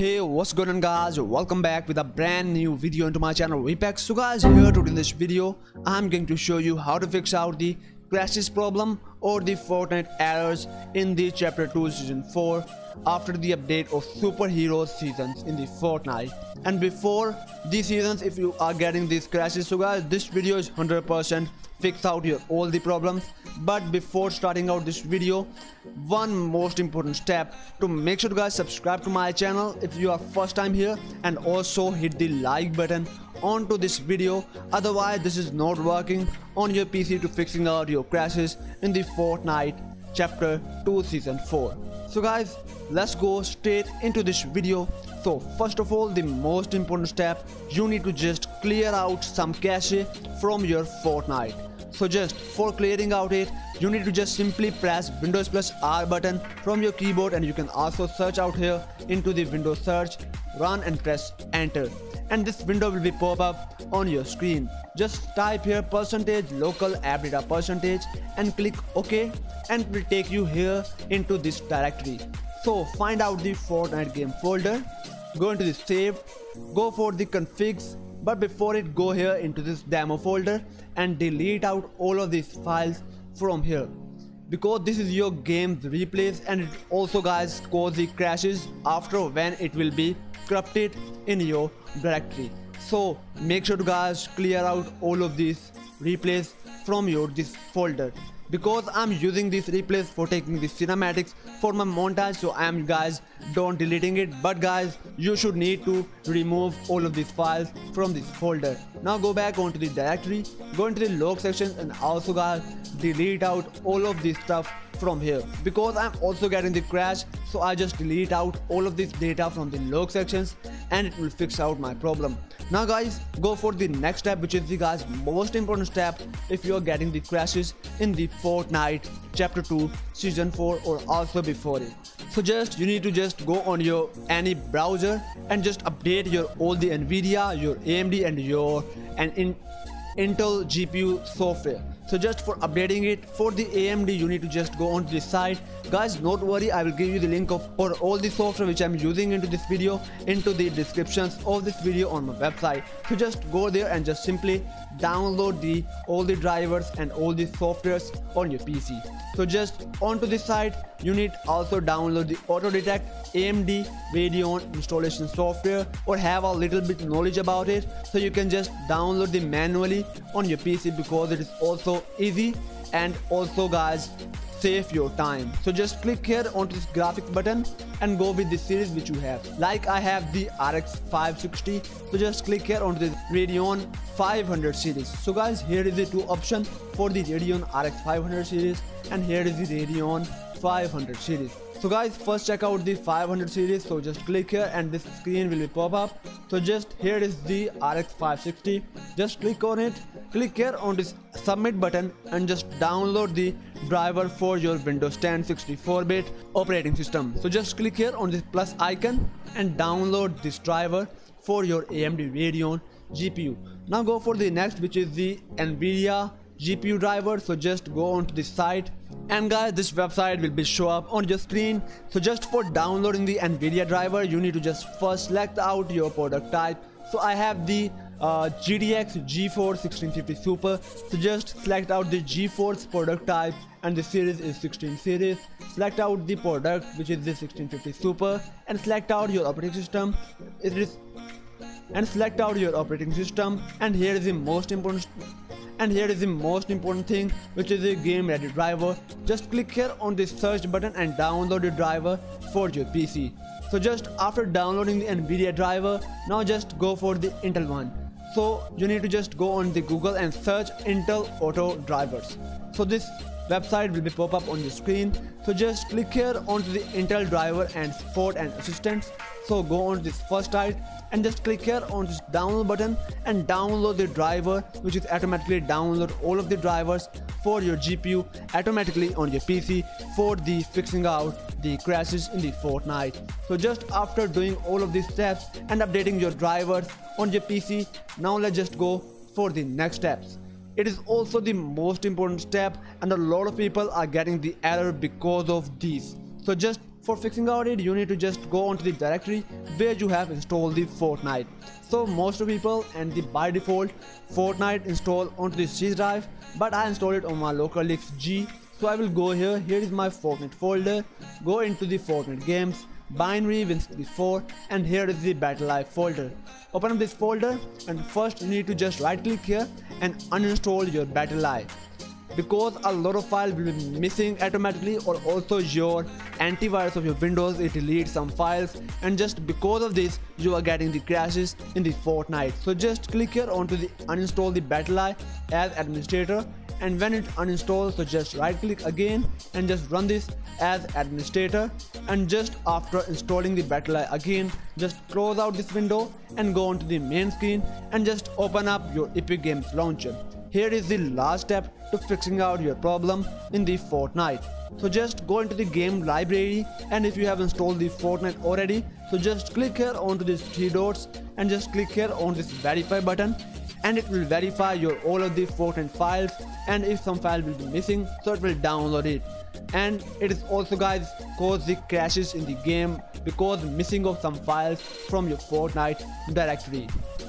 Hey, what's going on guys? Welcome back with a brand new video into my channel Wepex. So guys, here today in this video I'm going to show you how to fix out the crashes problem or the Fortnite errors in the chapter 2 season 4 after the update of superhero seasons in the Fortnite. And before these seasons, if you are getting these crashes, so guys, this video is 100% fix out your all the problems. But before starting out this video, one most important step to make sure to guys subscribe to my channel if you are first time here, and also hit the like button onto this video. Otherwise this is not working on your PC to fixing out your crashes in the Fortnite chapter 2 season 4. So guys, let's go straight into this video. So first of all, the most important step, you need to just clear out some cache from your Fortnite. So just for clearing out it, you need to just simply press Windows plus R button from your keyboard, and you can also search out here into the Windows search, run and press enter, and this window will be pop up on your screen. Just type here %local app data % and click OK, and it will take you here into this directory. So find out the Fortnite game folder, go into the save, go for the configs, but before it, go here into this demo folder and delete out all of these files from here, because this is your game's replays, and it also guys cause the crashes after when it will be corrupted in your directory. So make sure to guys clear out all of these replays from your this folder, because I'm using these replays for taking the cinematics for my montage. So I'm guys don't deleting it, but guys you should need to remove all of these files from this folder. Now go back onto the directory, go into the log section, and also guys delete out all of this stuff from here, because I'm also getting the crash. So I just delete out all of this data from the log sections, and it will fix out my problem. Now guys, go for the next step, which is the guys most important step if you are getting the crashes in the Fortnite chapter 2 season 4 or also before it. So just you need to just go on your any browser and just update your all the Nvidia, your AMD and your Intel GPU software. So just for updating it for the AMD, you need to just go onto this site. Guys, not worry, I will give you the link of for all the software which I'm using into this video into the descriptions of this video on my website. So just go there and just simply download all the drivers and all the softwares on your PC. So just onto this site, you need also download the auto detect AMD Radeon installation software, or have a little bit knowledge about it, so you can just download them manually on your PC, because it is also easy and also guys save your time. So just click here onto this graphics button and go with the series which you have. Like I have the RX 560, so just click here onto the Radeon 500 series. So guys, here is the two options for the Radeon RX 500 series, and here is the Radeon 500 series. So guys, first check out the 500 series. So just click here and this screen will be pop up. So just here is the RX 560, just click on it, click here on this submit button and just download the driver for your Windows 10 64-bit operating system. So just click here on this plus icon and download this driver for your AMD Radeon GPU. Now go for the next, which is the Nvidia GPU driver. So just go onto this site, and guys this website will be show up on your screen. So just for downloading the Nvidia driver, you need to just first select out your product type. So I have the GTX GeForce 1650 Super. So just select out the GeForce product type, and the series is 16 series. Select out the product which is the 1650 Super, and select out your operating system. Select out your operating system, and here is the most important thing, which is the game ready driver. Just click here on the search button and download the driver for your PC. So just after downloading the Nvidia driver, now just go for the Intel one. So you need to just go on the Google and search Intel Auto drivers. So this website will be pop up on your screen. So just click here onto the Intel driver and support and assistance. So go on this first site and just click here on this download button and download the driver, which is automatically download all of the drivers for your GPU automatically on your PC for the fixing out the crashes in the Fortnite. So just after doing all of these steps and updating your drivers on your PC, now let's just go for the next steps. It is also the most important step, and a lot of people are getting the error because of these. So just For fixing out it, you need to just go onto the directory where you have installed the Fortnite. So most of people and the by default Fortnite install onto the C drive, but I installed it on my local disk G. So I will go here. Here is my Fortnite folder. Go into the Fortnite games, binary Win64, and here is the Battle Life folder. Open up this folder, and first you need to just right click here and uninstall your Battle Life, because a lot of files will be missing automatically, or also your antivirus of your Windows, it deletes some files, and just because of this you are getting the crashes in the Fortnite. So just click here onto the uninstall the Battle Life as administrator, and when it uninstalls, so just right click again and just run this as administrator, and just after installing the Battle Life again, just close out this window and go onto the main screen and just open up your Epic Games launcher. Here is the last step to fixing out your problem in the Fortnite. So just go into the game library, and if you have installed the Fortnite already, so just click here onto these three dots and just click here on this verify button, and it will verify your all of the Fortnite files, and if some file will be missing, so it will download it. And it is also guys cause the crashes in the game because missing of some files from your Fortnite directory.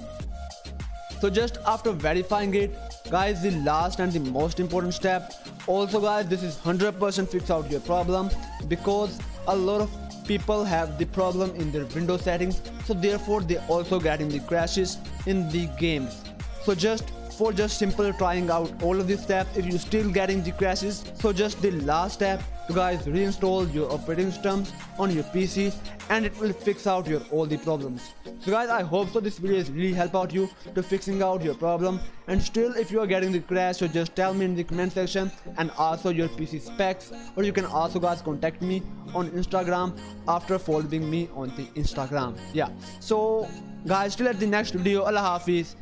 So just after verifying it, guys, the last and the most important step, also guys, this is 100% fix out your problem, because a lot of people have the problem in their Windows settings, so therefore they also getting the crashes in the games. So just for just simple trying out all of these steps, if you still getting the crashes, so just the last step to guys reinstall your operating systems on your PC, and it will fix out your all the problems. So guys, I hope so this video is really help out you to fixing out your problem, and still if you are getting the crash, so just tell me in the comment section, and also your PC specs, or you can also guys contact me on Instagram after following me on the Instagram. Yeah, so guys, till at the next video, Allah Hafiz,